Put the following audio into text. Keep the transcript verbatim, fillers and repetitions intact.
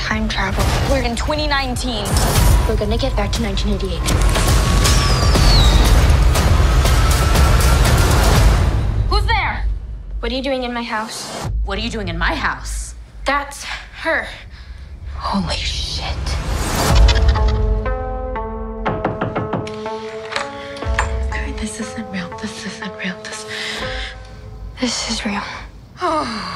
time travel. We're in twenty nineteen. We're gonna get back to nineteen eighty-eight. Who's there? What are you doing in my house? What are you doing in my house? That's her. Holy shit. Okay, this isn't real. This isn't real. This, this is real. Oh.